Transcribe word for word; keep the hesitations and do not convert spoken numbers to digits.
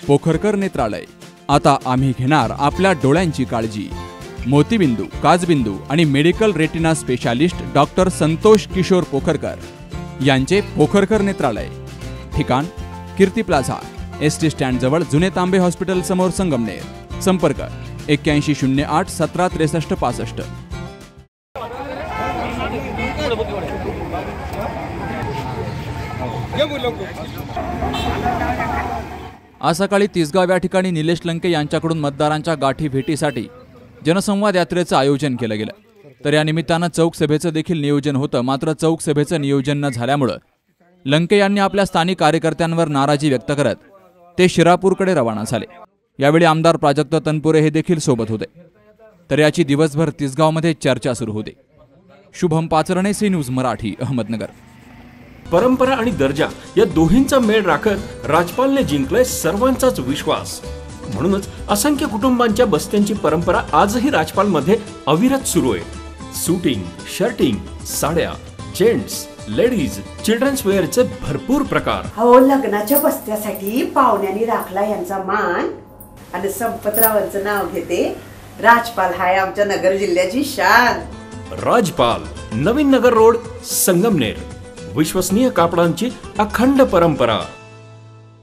पोखरकर नेत्रालय। आता आम्ही घेणार आपल्या डोळ्यांची काळजी। मोतीबिंदू, काचबिंदू आणि medical retina specialist doctor Santosh Kishore Pokharkar यांचे पोखरकर नेत्रालय। ठिकाण Kirti plaza, S T stand जवळ, जुने तांबे हॉस्पिटल समोर, संगमनेर। संपर्क एक्क्याऐंशी शून्य आठ सतरा त्रेसष्ट पासष्ट। आज सकाळी तिसगाव या ठिकाणी निलेश लंके यांच्याकडून मतदारांच्या गाठी भेटीसाठी जनसंवाद यात्रेचं आयोजन केलं गेलं। तर या निमित्तानं चौक सभेचं देखील नियोजन होतं, मात्र चौक सभेचं नियोजन न झाल्यामुळे लंके यांनी आपल्या स्थानिक कार्यकर्त्यांवर नाराजी व्यक्त करत ते शिरापूरकडे रवाना झाले। यावेळी आमदार प्राजक्त तनपुरे हे देखील सोबत होते। तर याची दिवसभर तिसगावमध्ये चर्चा सुरू होती। Shubham Pacharne, C news Marathi, Ahmednagar. परंपरा आणि दर्जा या दोहींचा मेळ राखत राजपालने जिंकलाय सर्वांचाच विश्वास। म्हणूनच असंख्य कुटुंबांच्या बस्त्यांची परंपरा आजही राजपालमध्ये अविरत सुरू आहे। सूटिंग, शर्टिंग, साड्या, जेंट्स, लेडीज, चिल्ड्रन्स वेअरचे भरपूर प्रकार। हो, लग्नाच्या बस्त्यासाठी पाहुण्यांनी राखला यांचा मान आणि संपतरावांचं नाव घेते। राजपाल हाय आमच्या नगर जिल्ह्याची शान। राजपाल, नवीन नगर रोड, संगमनेर। विश्वसनीय कापडांची अखंड परंपरा।